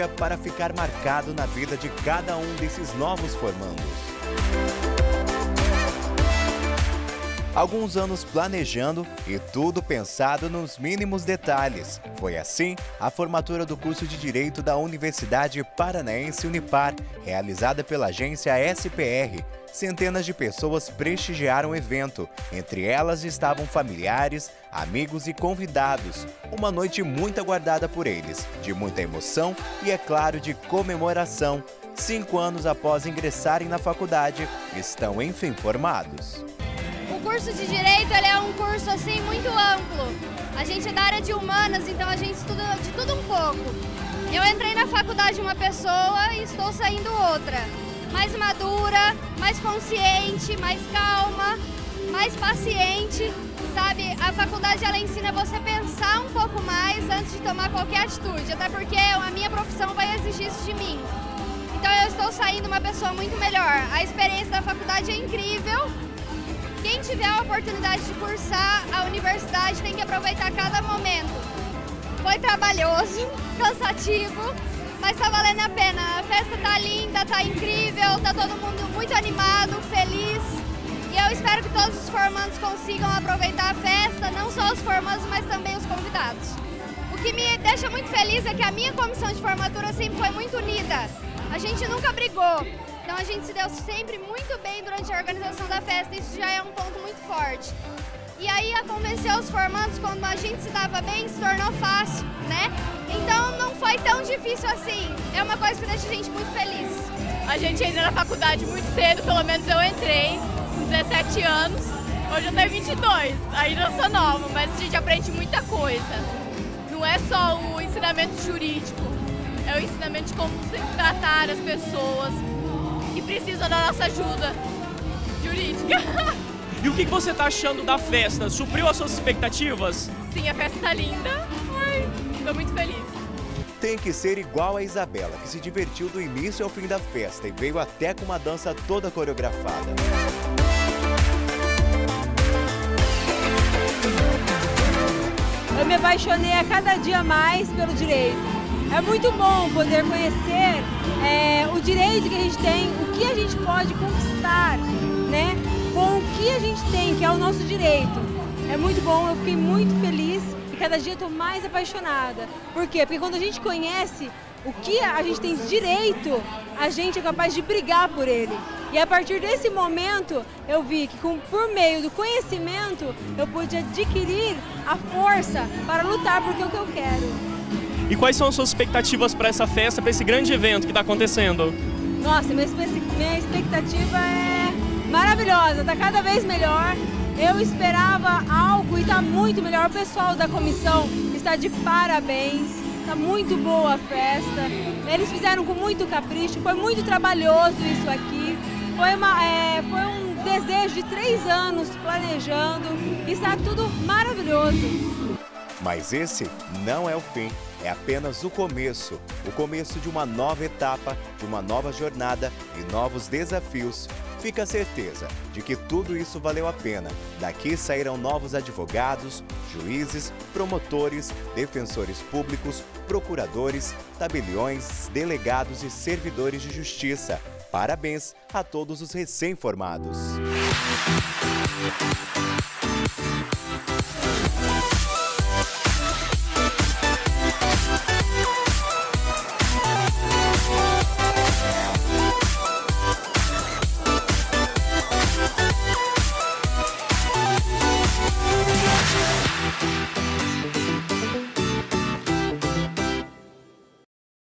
dia para ficar marcado na vida de cada um desses novos formandos. Alguns anos planejando e tudo pensado nos mínimos detalhes. Foi assim a formatura do curso de Direito da Universidade Paranaense Unipar, realizada pela agência SPR. Centenas de pessoas prestigiaram o evento. Entre elas estavam familiares, amigos e convidados. Uma noite muito aguardada por eles, de muita emoção e, é claro, de comemoração. 5 anos após ingressarem na faculdade, estão enfim formados. O curso de Direito ele é um curso assim muito amplo. A gente é da área de humanas, então a gente estuda de tudo um pouco. Eu entrei na faculdade uma pessoa e estou saindo outra. Mais madura, mais consciente, mais calma, mais paciente, sabe? A faculdade ela ensina você a pensar um pouco mais antes de tomar qualquer atitude, até porque a minha profissão vai exigir isso de mim. Então eu estou saindo uma pessoa muito melhor. A experiência da faculdade é incrível. Quem tiver a oportunidade de cursar a universidade tem que aproveitar cada momento. Foi trabalhoso, cansativo, mas tá valendo a pena. A festa tá linda, tá incrível, tá todo mundo muito animado, feliz. E eu espero que todos os formandos consigam aproveitar a festa, não só os formandos, mas também os convidados. O que me deixa muito feliz é que a minha comissão de formatura sempre foi muito unida. A gente nunca brigou. Então a gente se deu sempre muito bem durante a organização da festa, isso já é um ponto muito forte. E aí a convencer os formandos, quando a gente se dava bem, se tornou fácil, né? Então não foi tão difícil assim, é uma coisa que deixa a gente muito feliz. A gente entra na faculdade muito cedo, pelo menos eu entrei com 17 anos, hoje eu tenho 22, ainda eu sou nova, mas a gente aprende muita coisa. Não é só o ensinamento jurídico, é o ensinamento de como se tratar as pessoas, que precisam da nossa ajuda jurídica. E o que você está achando da festa? Supriu as suas expectativas? Sim, a festa está linda. Estou muito feliz. Tem que ser igual a Isabela, que se divertiu do início ao fim da festa e veio até com uma dança toda coreografada. Eu me apaixonei a cada dia mais pelo direito. É muito bom poder conhecer o direito que a gente tem, o que a gente pode conquistar, né? Com o que a gente tem, que é o nosso direito. É muito bom, eu fiquei muito feliz e cada dia estou mais apaixonada. Por quê? Porque quando a gente conhece o que a gente tem de direito, a gente é capaz de brigar por ele. E a partir desse momento, eu vi que por meio do conhecimento, eu pude adquirir a força para lutar por o que eu quero. E quais são as suas expectativas para essa festa, para esse grande evento que está acontecendo? Nossa, minha expectativa é maravilhosa, está cada vez melhor. Eu esperava algo e está muito melhor. O pessoal da comissão está de parabéns, está muito boa a festa. Eles fizeram com muito capricho, foi muito trabalhoso isso aqui. Foi um desejo de 3 anos planejando e está tudo maravilhoso. Mas esse não é o fim, é apenas o começo de uma nova etapa, de uma nova jornada e novos desafios. Fica a certeza de que tudo isso valeu a pena. Daqui sairão novos advogados, juízes, promotores, defensores públicos, procuradores, tabeliões, delegados e servidores de justiça. Parabéns a todos os recém-formados.